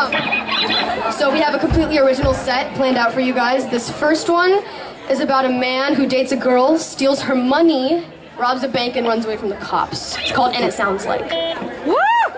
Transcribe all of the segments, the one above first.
So we have a completely original set planned out for you guys. This first one is about a man who dates a girl, steals her money, robs a bank, and runs away from the cops. It's called And It Sounds Like. Woo!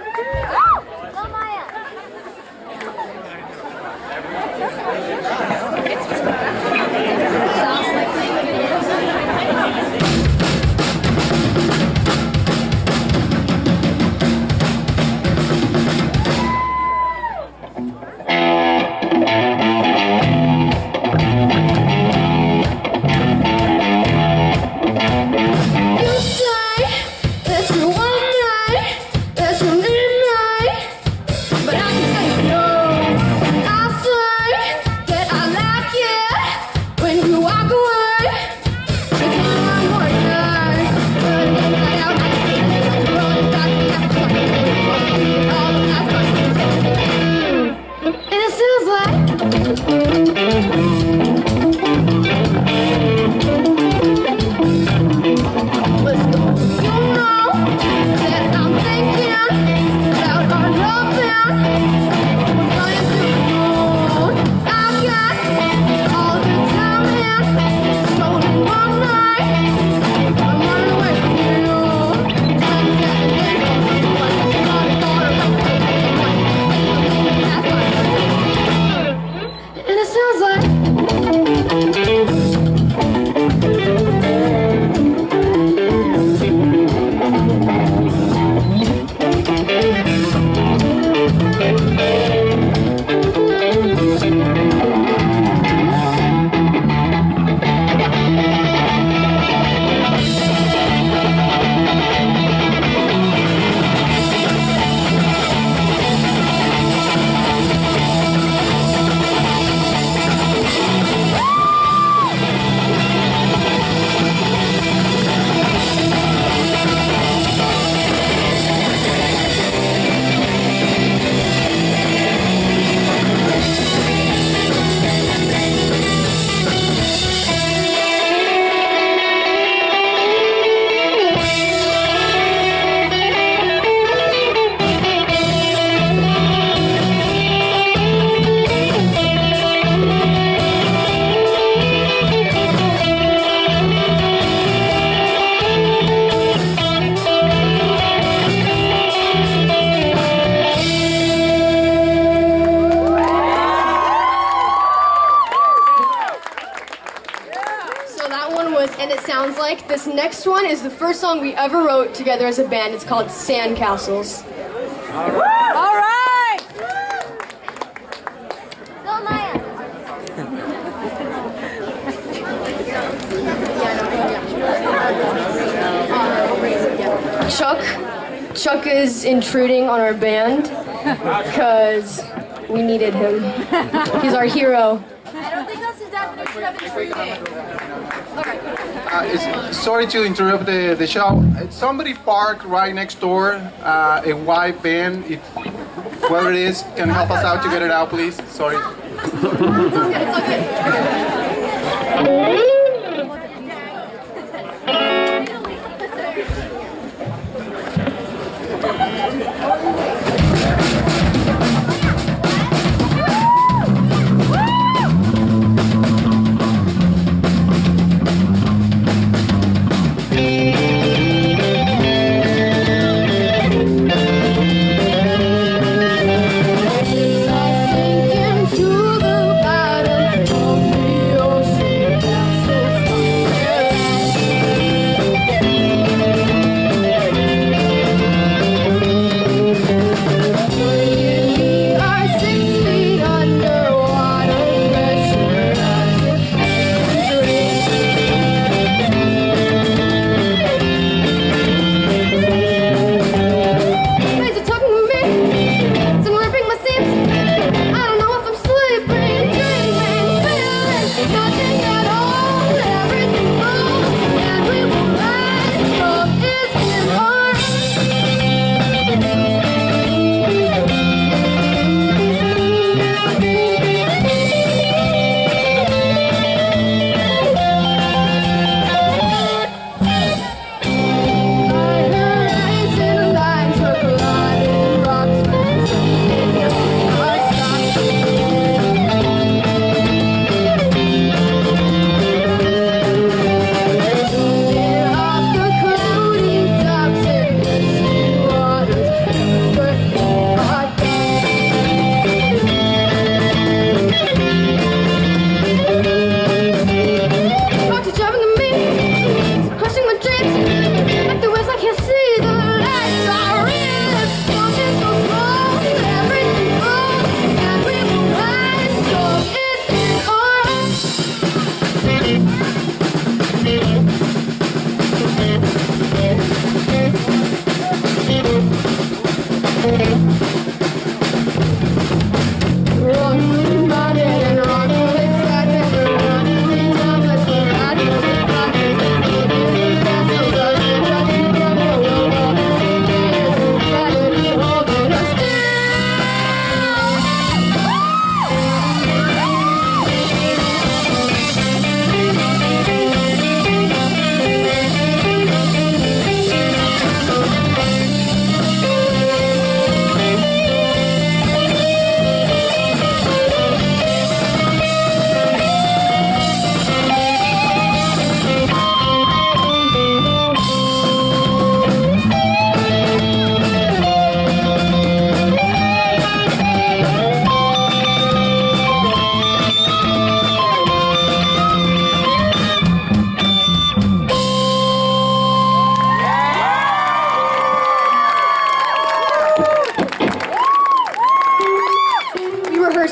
This next one is the first song we ever wrote together as a band. It's called Sandcastles. All right! Go, Maya! Chuck is intruding on our band because we needed him. He's our hero. I don't think that's his definition of intruding. Sorry to interrupt the show. Somebody parked right next door, a white van. If whoever it is can help us out to get it out, please. Sorry. It's okay. To the bottom of the ocean.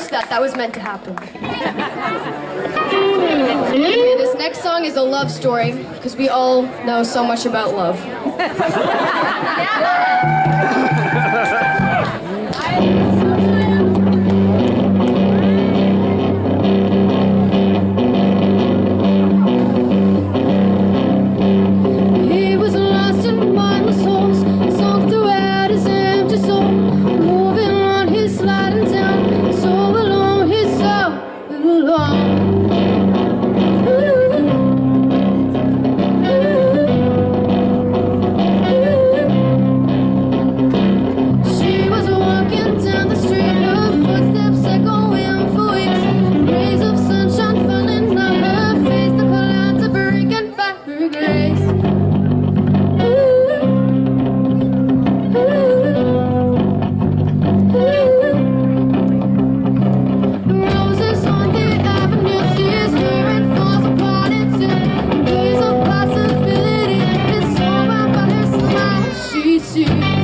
reverse that. That was meant to happen. Okay, this next song is a love story, because we all know so much about love. He was lost in mindless holes, sunk throughout his empty soul, moving on his sliding down, so alone, he's so alone. She was walking down the street, her footsteps echoing for weeks, rays of sunshine falling on her face, the clouds are breaking by her grace. Roses on the avenue, sees her and falls apart into days of possibility. It's over by her smile she sees.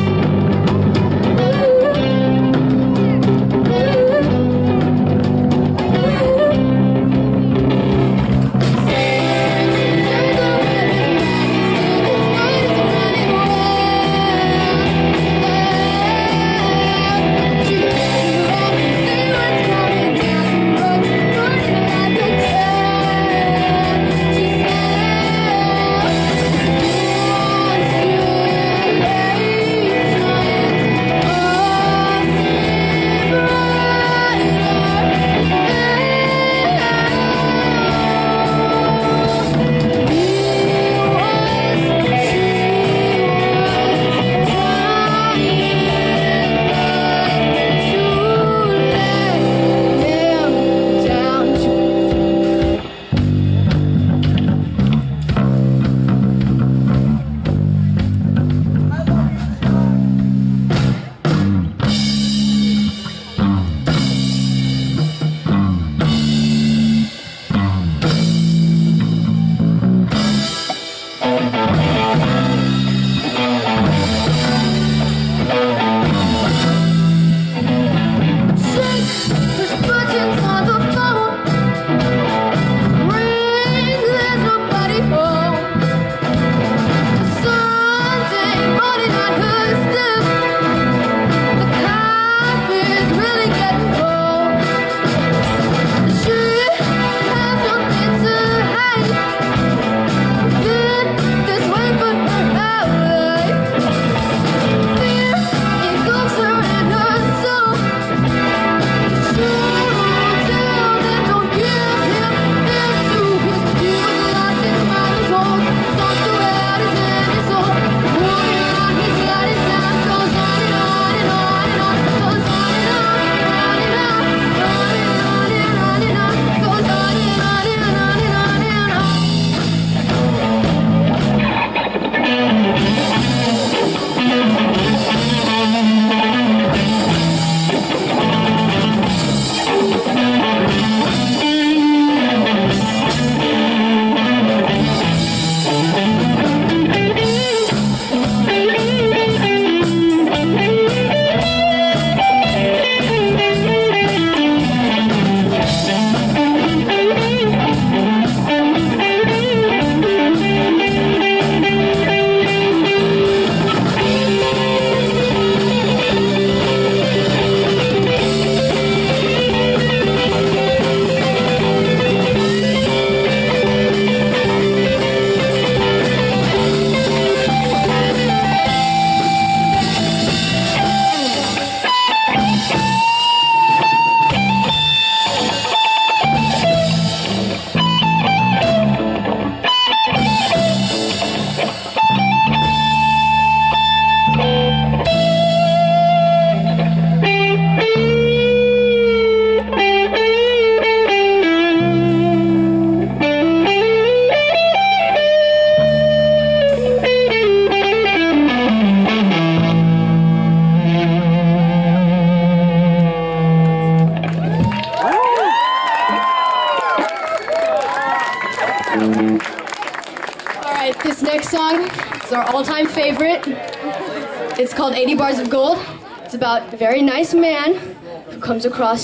This next song is our all-time favorite. It's called 80 Bars of Gold. It's about a very nice man who comes across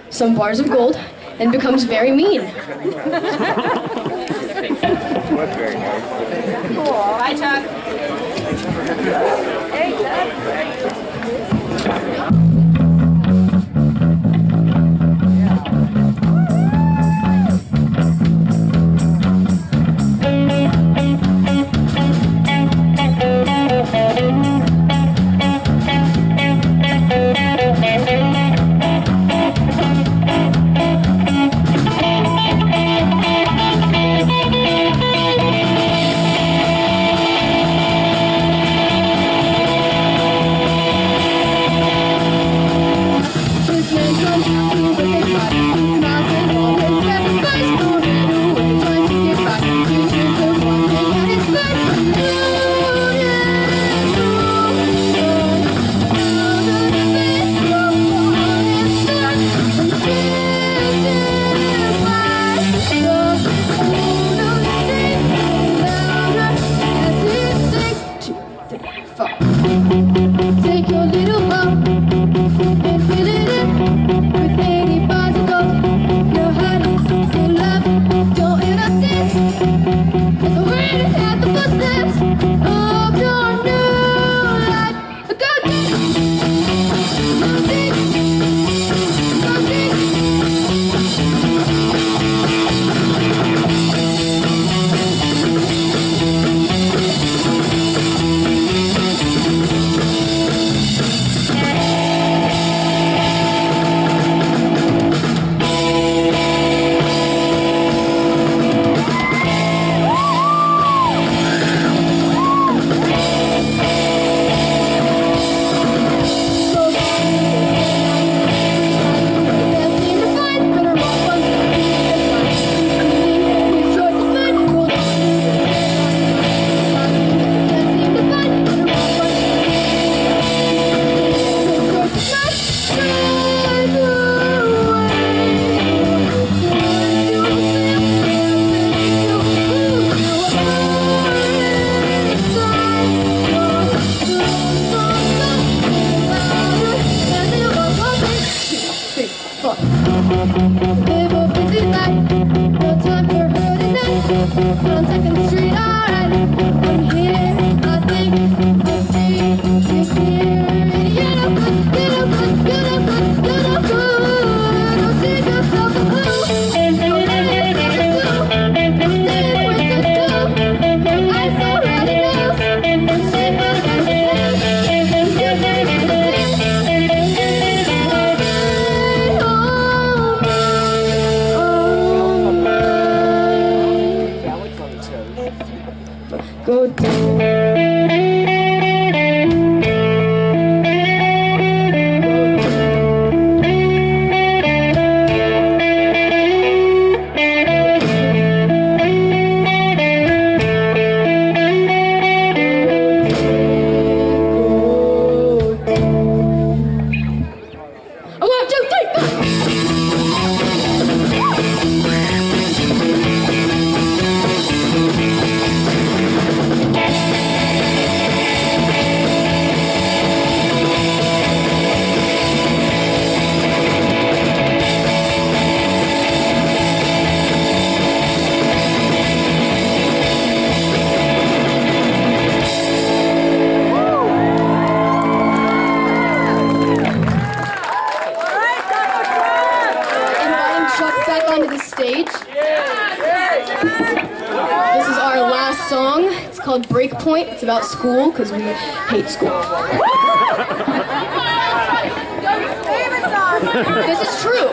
some bars of gold and becomes very mean. Bye, Chuck. It's about school, because we hate school. This is true.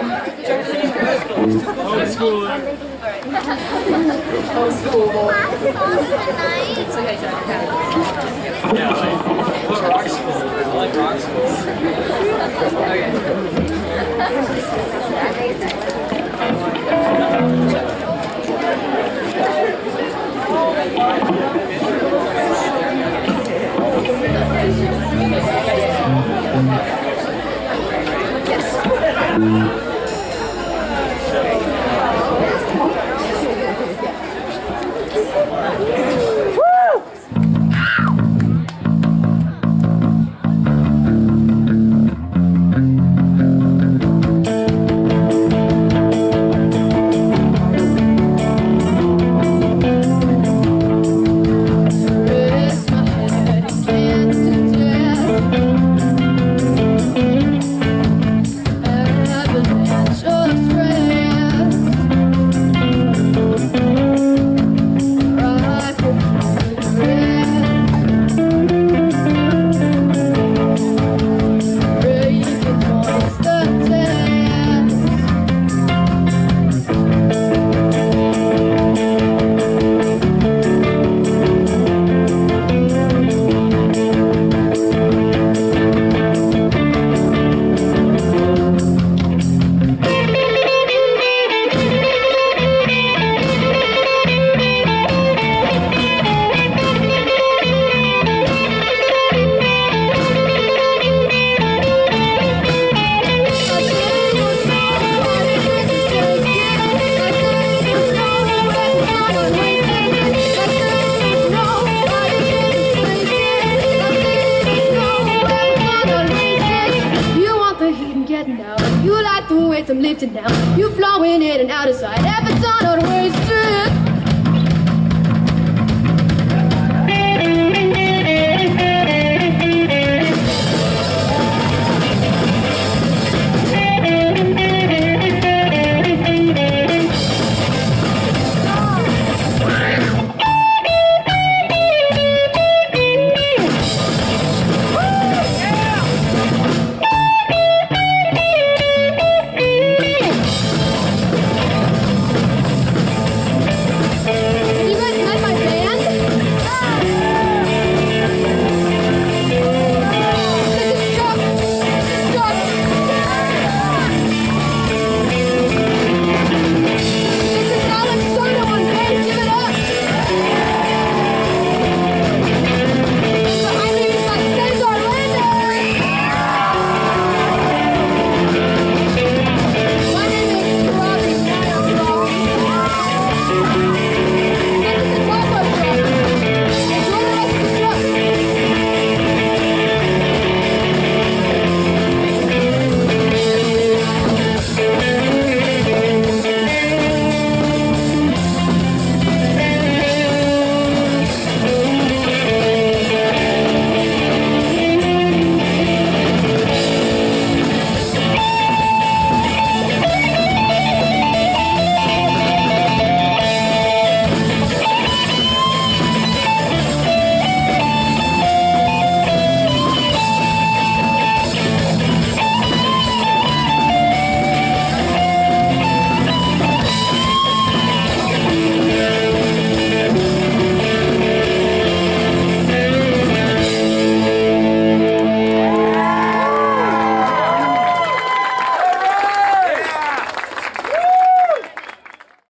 like the way I'm lifted now. You flowing in and out of sight. Every time on the way street.